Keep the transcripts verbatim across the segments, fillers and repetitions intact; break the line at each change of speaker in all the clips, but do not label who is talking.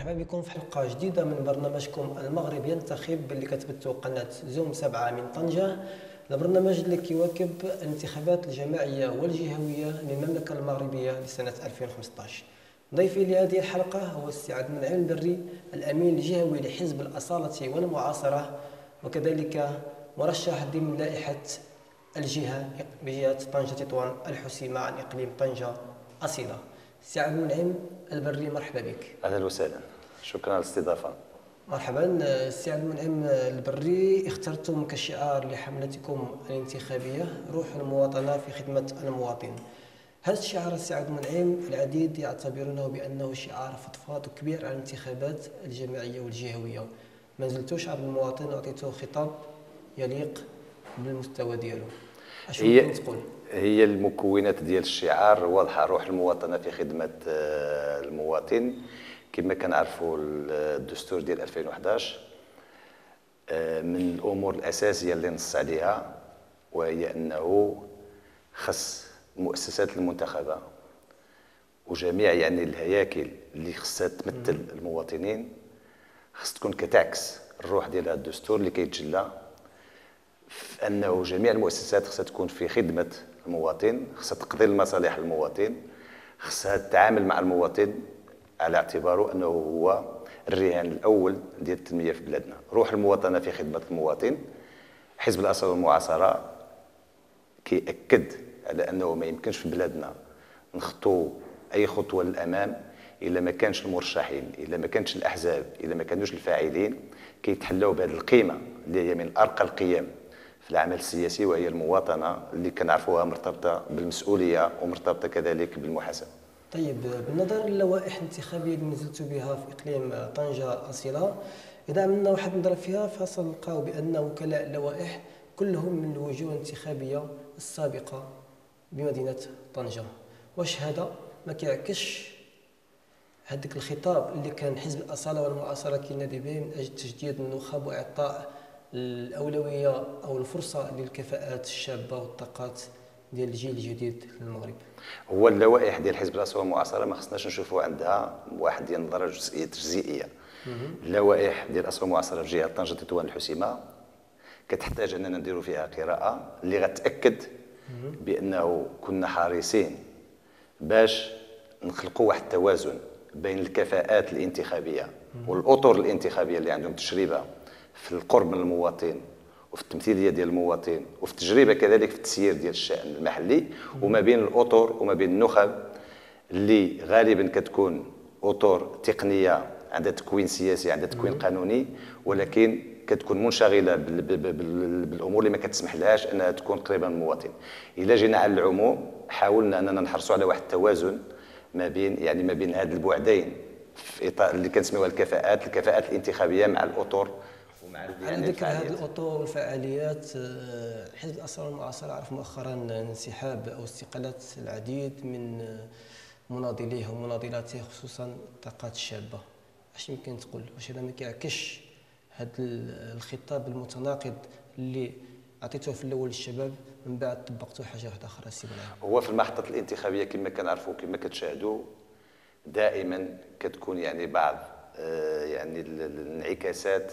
مرحبا بكم في حلقة جديدة من برنامجكم المغرب ينتخب اللي كتبثوا قناة زوم سبعة من طنجة. البرنامج اللي كيواكب الانتخابات الجماعية والجهوية للمملكة المغربية لسنة ألفين وخمسطاش. ضيفي لهذه الحلقة هو السي عبد المنعم البري، الأمين الجهوي لحزب الأصالة والمعاصرة، وكذلك مرشح ضمن لائحة الجهة بجهة طنجة تطوان الحسيمة عن إقليم طنجة أصيلة. سي عبد المنعم البري، مرحبا بك.
اهلا وسهلا، شكرا على الاستضافه.
مرحبا. سي عبد المنعم البري، اخترتم كشعار لحملتكم الانتخابيه روح المواطنه في خدمه المواطن. هذا الشعار سي عبد المنعم العديد يعتبرونه بانه شعار فضفاض وكبير على الانتخابات الجماعيه والجهويه. ما زلتوش عبد المواطن وعطيتوه خطاب يليق بالمستوى ديالو. اش ممكن تقول؟
هي المكونات ديال الشعار واضحه، روح المواطنه في خدمه المواطن. كما كنعرفوا الدستور ديال ألفين وحداش من الامور الاساسيه اللي نص عليها وهي انه خص المؤسسات المنتخبه وجميع يعني الهياكل اللي خصها تمثل المواطنين خص تكون كتعكس الروح ديال هذا الدستور اللي كيتجلى في انه جميع المؤسسات خصها تكون في خدمه المواطن، خصها تقضي لمصالح المواطن، خصها تتعامل مع المواطن على اعتباره انه هو الرهان الاول ديال التنميه في بلادنا. روح المواطنه في خدمه المواطن. حزب الاصاله والمعاصره كيأكد على انه ما يمكنش في بلادنا نخطو اي خطوه للامام الا ما كانش المرشحين، الا ما كانش الاحزاب، الا ما كانوش الفاعلين كيتحلوا بهذه القيمه اللي هي من ارقى القيم في العمل السياسي، وهي المواطنه اللي كنعرفوها مرتبطه بالمسؤوليه ومرتبطه كذلك بالمحاسبه.
طيب، بالنظر للوائح الانتخابيه اللي نزلتوا بها في اقليم طنجه اصيله، اذا عملنا واحد النظره فيها فسنلقاو بان وكلاء اللوائح كلهم من الوجوه الانتخابيه السابقه بمدينه طنجه. واش هذا ما كيعكسش هذاك الخطاب اللي كان حزب الاصاله والمعاصره كينادي به من اجل تجديد النخب واعطاء الاولويه او الفرصه للكفاءات الشابه والطاقات ديال الجيل الجديد للمغرب؟
هو اللوائح ديال حزب الاصاله والمعاصره ما خصناش نشوفوا عندها واحد ديال النظره جزئيه تجزئيه. اللوائح ديال الاصاله والمعاصره في جهه طنجه تطوان الحسيمه كتحتاج اننا نديروا فيها قراءه اللي غتاكد بانه كنا حريصين باش نخلقوا واحد التوازن بين الكفاءات الانتخابيه والاطر الانتخابيه اللي عندهم تجربه في القرب من المواطن وفي التمثيليه ديال المواطن وفي التجربه كذلك في التسيير ديال الشأن المحلي، وما بين الاطر وما بين النخب اللي غالبا كتكون اطر تقنيه عندها تكوين سياسي، عندها تكوين قانوني، ولكن كتكون منشغله بالامور اللي ما كتسمح لهاش انها تكون قريبه من المواطن. الا جينا على العموم حاولنا اننا نحرصوا على واحد التوازن ما بين يعني ما بين هاد البعدين في اطار اللي كنسميوها الكفاءات الكفاءات الانتخابيه مع الاطر ومع
يعني ذكر هذه الاطر والفعاليات. حزب الاصاله والمعاصره عرف مؤخرا انسحاب او استقالات العديد من مناضليه ومناضلاته خصوصا الطاقات الشابه. اش يمكن تقول؟ واش هذا ما كيعكسش هذا الخطاب المتناقض اللي عطيتوه في الاول للشباب من بعد طبقتوه حاجه واحده اخرى؟ سي بنعم،
هو في المحطه الانتخابيه كما كنعرفوا كما كتشاهدوا دائما كتكون يعني بعض يعني الانعكاسات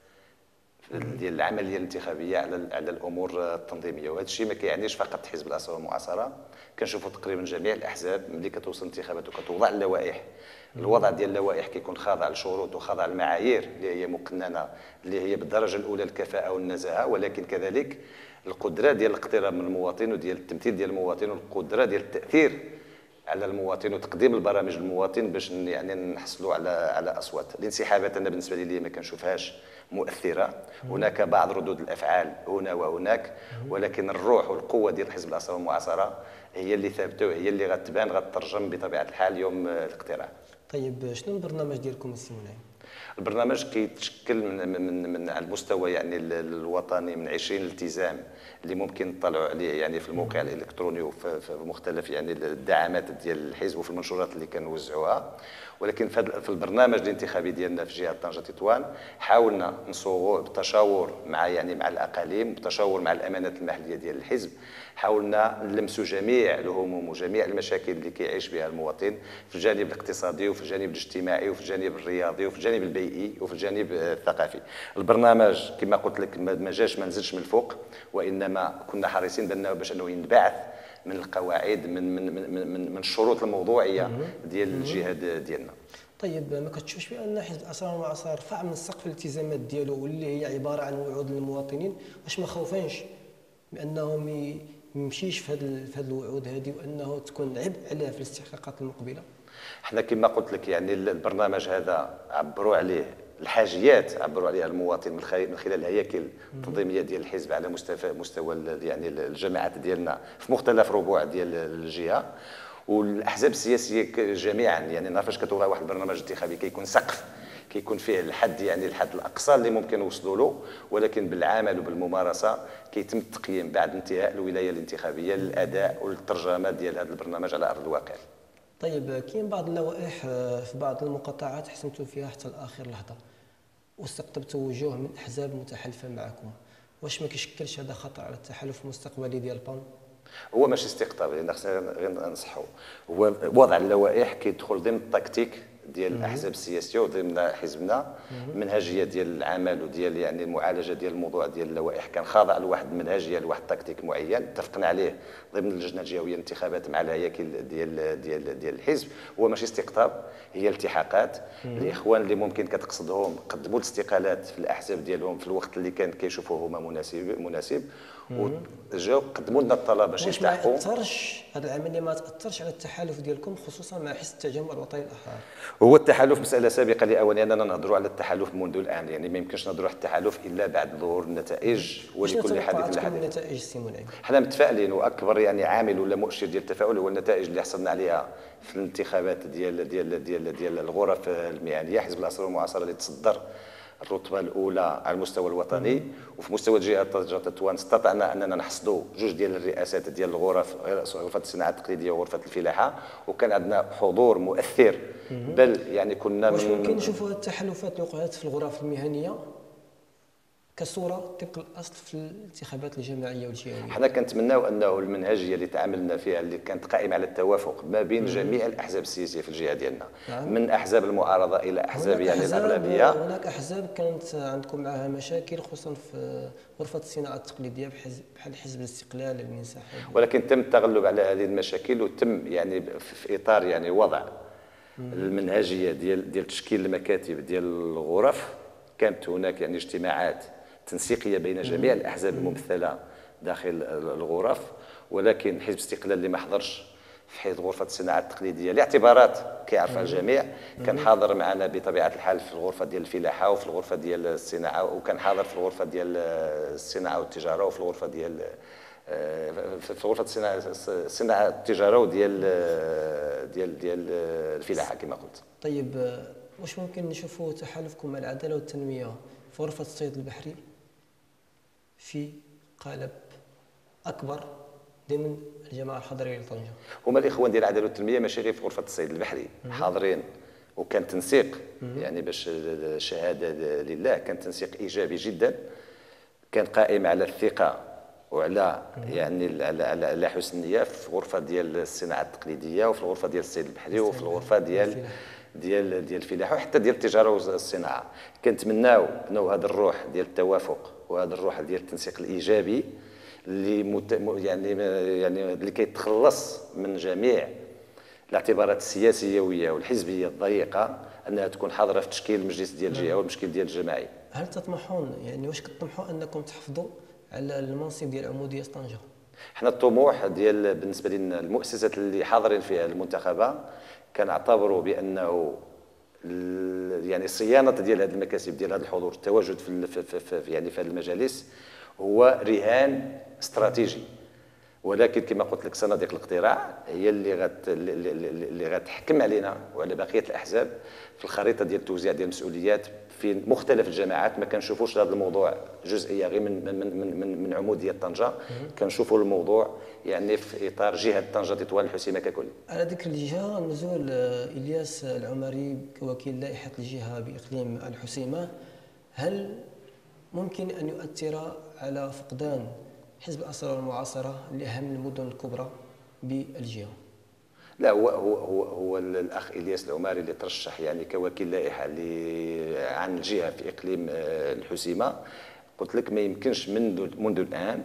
ديال العمليه الانتخابيه على على الامور التنظيميه، وهذا الشيء ما كيعنيش فقط حزب الاصاله والمعاصره. كنشوفوا تقريبا جميع الاحزاب ملي كتوصل الانتخابات وكتوضع اللوائح، الوضع ديال اللوائح كيكون خاضع لشروط وخاضع لمعايير اللي هي مقننه، اللي هي بالدرجه الاولى الكفاءه والنزاهه، ولكن كذلك القدره ديال الاقتراب من المواطن وديال التمثيل ديال المواطن والقدره ديال التاثير على المواطن وتقديم البرامج للمواطن باش يعني نحصلوا على على اصوات. الانسحابات انا بالنسبه لي ما كنشوفهاش مؤثره، هناك بعض ردود الافعال هنا وهناك، ولكن الروح والقوه ديال حزب الاصاله والمعاصره هي اللي ثابته وهي اللي غتبان غتترجم بطبيعه الحال يوم الاقتراع.
طيب، شنو البرنامج ديالكم السي منعم؟
البرنامج كيتشكل من من من على المستوى يعني الوطني من عشرين التزام اللي ممكن تطلعوا عليه يعني في الموقع الالكتروني وفي في مختلف يعني الدعامات ديال الحزب وفي المنشورات اللي كنوزعوها، ولكن في البرنامج الانتخابي ديالنا في جهه طنجه تطوان حاولنا نصوغوه بالتشاور مع يعني مع الاقاليم، بالتشاور مع الامانات المحليه ديال الحزب. حاولنا نلمسوا جميع الهموم وجميع المشاكل اللي كيعيش بها المواطن في الجانب الاقتصادي وفي الجانب الاجتماعي وفي الجانب الرياضي وفي الجانب البيئي وفي الجانب الثقافي. البرنامج كما قلت لك ما جاش ما نزلش من الفوق، وانما كنا حريصين بانه باش انه ينبعث من القواعد من من من من, من الشروط الموضوعيه ديال الجهاد ديالنا.
طيب ما كتشوفش بان حزب الاسرار والمعاصر رفع من سقف الالتزامات ديالو واللي هي عباره عن وعود للمواطنين؟ واش ما خوفانش بانهم ما يمشيش في هذه في هذه الوعود هذه وانه تكون عبء عليه في الاستحقاقات المقبله؟
احنا كما قلت لك يعني البرنامج هذا عبروا عليه الحاجيات، عبروا عليها المواطن من خلال الهياكل التنظيميه ديال الحزب على مستوى مستوى يعني الجماعات ديالنا في مختلف ربوع ديال الجهه، والاحزاب السياسيه جميعا. يعني نعرف فاش كتوقع واحد البرنامج انتخابي كيكون سقف، كيكون فيه الحد يعني الحد الاقصى اللي ممكن يوصلوا له، ولكن بالعمل وبالممارسه كيتم التقييم بعد انتهاء الولايه الانتخابيه للاداء والترجمه ديال هذا البرنامج على ارض الواقع.
طيب كاين بعض اللوائح في بعض المقاطعات حسمتوا فيها حتى لاخر لحظه واستقطبتوا وجوه من احزاب متحالفه معكم، واش ما كيشكلش هذا خطر على التحالف المستقبلي ديال بان؟
هو ماشي استقطاب، يعني خصنا غير ننصحوا، هو وضع اللوائح كيدخل ضمن التكتيك ديال الاحزاب السياسيه وضمن حزبنا. المنهجيه ديال العمل وديال يعني المعالجه ديال الموضوع ديال اللوائح كان خاضع لواحد المنهجيه لواحد التكتيك معين اتفقنا عليه ضمن اللجنه الجهويه للانتخابات مع الهياكل ديال ديال ديال الحزب. هو ماشي استقطاب، هي التحاقات. الاخوان اللي ممكن كتقصدهم قدموا الاستقالات في الاحزاب ديالهم في الوقت اللي كان كيشوفوه هما مناسب مناسب وجاو قدموا لنا الطلب باش يلتحقوا.
ما تاثرش هذه العمليه ما تاثرش على التحالف ديالكم خصوصا مع حزب التجمع الوطني الاحرار؟
هو التحالف مساله سابقه لاوانها اننا نهضروا على التحالف منذ الان، يعني ما يمكنش نهضروا على التحالف الا بعد ظهور النتائج ولكل حديث لحديث.
النتائج سي منعم،
حنا متفائلين، واكبر يعني عامل ولا مؤشر ديال التفاؤل هو النتائج اللي حصلنا عليها في الانتخابات ديال ديال ديال ديال الغرف المهنيه. حزب الاسرار والمعاصره اللي تصدر الرتبه الاولى على المستوى الوطني، وفي مستوى جهه طنجه تطوان استطعنا اننا نحصدوا جوج ديال الرئاسات ديال الغرف، غرفه الصناعه التقليديه وغرفه الفلاحه، وكان عندنا حضور مؤثر. بل يعني كنا
واش ممكن نشوفوا التحالفات اللي وقعت في الغرف المهنيه كصوره طبق الاصل في الانتخابات الجماعيه والجهويه؟
حنا كنتمناو انه المنهجيه اللي تعاملنا فيها اللي كانت قائمه على التوافق ما بين جميع الاحزاب السياسيه في الجهه ديالنا، نعم. من احزاب المعارضه الى احزاب يعني الاغلبيه.
هناك احزاب كانت عندكم معها مشاكل خصوصا في غرفه الصناعه التقليديه بحال حزب الاستقلال المنسحب، ولكن
تم التغلب على هذه المشاكل وتم يعني في اطار يعني وضع المنهجيه ديال ديال تشكيل المكاتب ديال الغرف. كانت هناك يعني اجتماعات تنسيقيه بين جميع الاحزاب الممثله داخل الغرف، ولكن حزب الاستقلال اللي ما حضرش في حيث غرفه الصناعه التقليديه لاعتبارات كيعرفها الجميع كان حاضر معنا بطبيعه الحال في الغرفه ديال الفلاحه وفي الغرفه ديال الصناعه، وكان حاضر في الغرفه ديال الصناعه والتجاره وفي الغرفه ديال في غرفه الصناعه الصناعه التجاره وديال ديال ديال الفلاحه كما قلت.
طيب واش ممكن نشوفوا تحالفكم مع العداله والتنميه في غرفه الصيد البحري في قالب اكبر ضمن الجماعه الحضريه لطنجه؟
هما الاخوان ديال العداله والتنميه ماشي غير في غرفه الصيد البحري حاضرين، وكان تنسيق يعني باش الشهاده لله كان تنسيق ايجابي جدا، كان قائم على الثقه وعلى يعني على على حسن النيه في غرفه ديال الصناعه التقليديه وفي الغرفه ديال الصيد البحري وفي الغرفه ديال ديال ديال الفلاحه وحتى ديال التجاره والصناعه. كنتمناو انه هذا الروح ديال التوافق وهذا الروح ديال التنسيق الايجابي اللي مت... يعني يعني اللي كيتخلص من جميع الاعتبارات السياسيه والحزبيه الضيقه انها تكون حاضره في تشكيل المجلس ديال الجهه والمشكل ديال الجماعي.
هل تطمحون يعني واش كتطمحوا انكم تحافظوا على المنصب ديال عموديه طنجه؟
حنا الطموح ديال بالنسبه لنا المؤسسات اللي حاضرين فيها المنتخبه كنعتبروا بانه يعني صيانه ديال هذه المكاسب ديال هذا الحضور التواجد في, في, في, في يعني في هذه المجالس هو رهان استراتيجي، ولكن كما قلت لك صناديق الاقتراع هي اللي غت اللي غتحكم علينا وعلى بقيه الاحزاب في الخريطه ديال التوزيع ديال المسؤوليات في مختلف الجماعات. ما كنشوفوش هذا الموضوع جزئيه غير من من من من, من عموديه طنجه، كنشوفوا الموضوع يعني في اطار جهه طنجه تطوان الحسيمه ككل.
على ذكر الجهه، نزول الياس العمري كوكيل لائحه الجهه باقليم الحسيمه، هل ممكن ان يؤثر على فقدان حزب الأسرة والمعاصرة لأهم المدن الكبرى بالجهة؟
لا، هو هو هو, هو الاخ الياس العماري اللي ترشح يعني كوكيل لائحه عن الجهه في اقليم الحسيمه. قلت لك ما يمكنش منذ منذ الان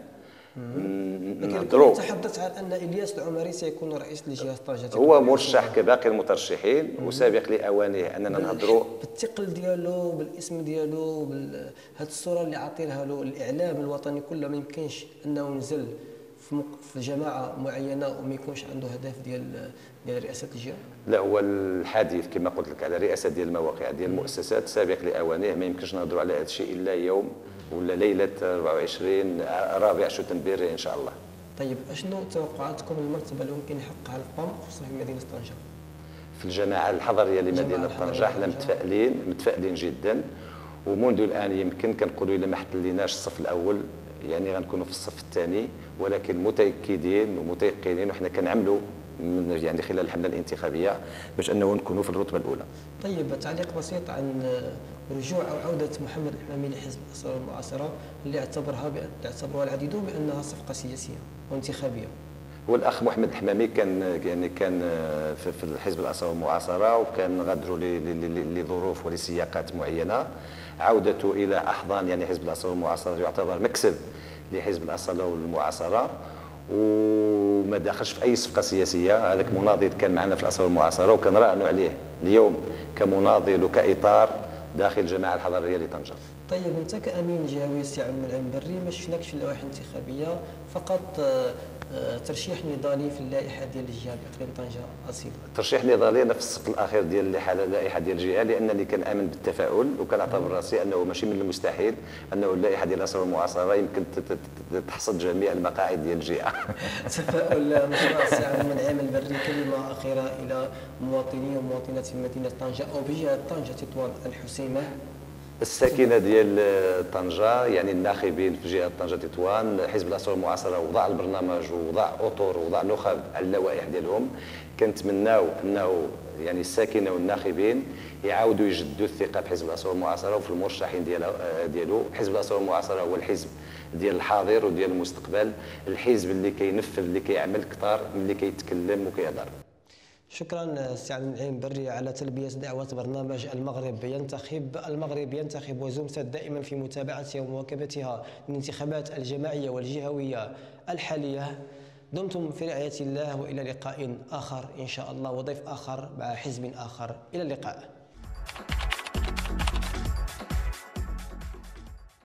نهضروا. تحدث عن ان الياس العمري سيكون رئيس لجهه طنجه،
هو مرشح كباقي المترشحين وسابق لاوانه اننا نهضروا
بالثقل ديالو، بالاسم ديالو، بهذه الصوره اللي عاطينها له الاعلام الوطني كله. ما يمكنش انه ينزل في, مق... في جماعه معينه وما يكونش عنده هدف ديال ديال رئاسه الجهه.
لا، هو الحديث كما قلت لك على رئاسه ديال المواقع ديال المؤسسات سابق لاوانه. ما يمكنش نهضروا على هذا الشيء الا يوم ولا ليله أربعة وعشرين رابع شتنبر ان شاء الله.
طيب، اشنو توقعاتكم المرتبه اللي ممكن يحققها القوم خصوصا في مدينه طنجه؟
في الجماعه الحضريه لمدينه طنجه حنا متفائلين متفائلين جدا، ومنذ الان يمكن كنقولوا الا ما حتليناش الصف الاول يعني غنكونوا في الصف الثاني، ولكن متاكدين ومتيقنين وحنا كنعملوا يعني خلال الحمله الانتخابيه باش انه نكونوا في الرتبه الاولى.
طيب، تعليق بسيط عن رجوع او عوده محمد الحمامي لحزب الأسرة والمعاصرة اللي اعتبرها اعتبرها العديدون بانها صفقه سياسيه وانتخابيه.
هو الاخ محمد الحمامي كان يعني كان في الحزب الأسرة والمعاصرة، وكان غادروا لظروف ولسياقات معينه. عودته الى احضان يعني حزب الأسرة والمعاصرة يعتبر مكسب لحزب الأسرة والمعاصرة، وما داخلش في اي صفقه سياسيه. هذاك مناضل كان معنا في الأسرة والمعاصرة وكان راهنوا عليه اليوم كمناضل وكاطار داخل الجماعه الحضريه لطنجه.
طيب، انت كامين جهوي سي عبد المنعم بري ما شفناكش في اللوائح الانتخابيه، فقط ترشيح نضالي في اللائحه ديال الجهه باقليم طنجه اصيل.
ترشيح نضالي انا في الصف الاخير ديال اللائحه ديال الجهه، لانني كنامن بالتفاؤل وكنعتبر راسي انه ماشي من المستحيل انه اللائحه ديال الأسرة والمعاصرة يمكن تحصد جميع المقاعد ديال الجهه.
تفاؤل مشروع سي عبد المنعم البري. كلمه اخيره الى مواطني ومواطنات مدينه طنجه او بجهه طنجه تطوان الحسيمه.
الساكنه ديال طنجه يعني الناخبين في جهه طنجه تطوان، حزب الأسرة والمعاصرة وضع البرنامج ووضع اطر ووضع نخب على اللوائح ديالهم. كنتمناو انه يعني الساكنه والناخبين يعاودوا يجدوا الثقه في حزب الأسرة والمعاصرة وفي المرشحين ديالو ديالو. حزب الأسرة والمعاصرة هو الحزب ديال الحاضر وديال المستقبل، الحزب اللي كينفذ اللي كيعمل كثار من اللي كيتكلم وكيهضر.
شكرا سي عبد المنعم بري على تلبية دعوة برنامج المغرب ينتخب. المغرب ينتخب وزومسات دائما في متابعتها ومواكبتها للانتخابات الجماعية والجهوية الحالية. دمتم في رعاية الله، وإلى لقاء آخر إن شاء الله وضيف آخر مع حزب آخر. إلى اللقاء.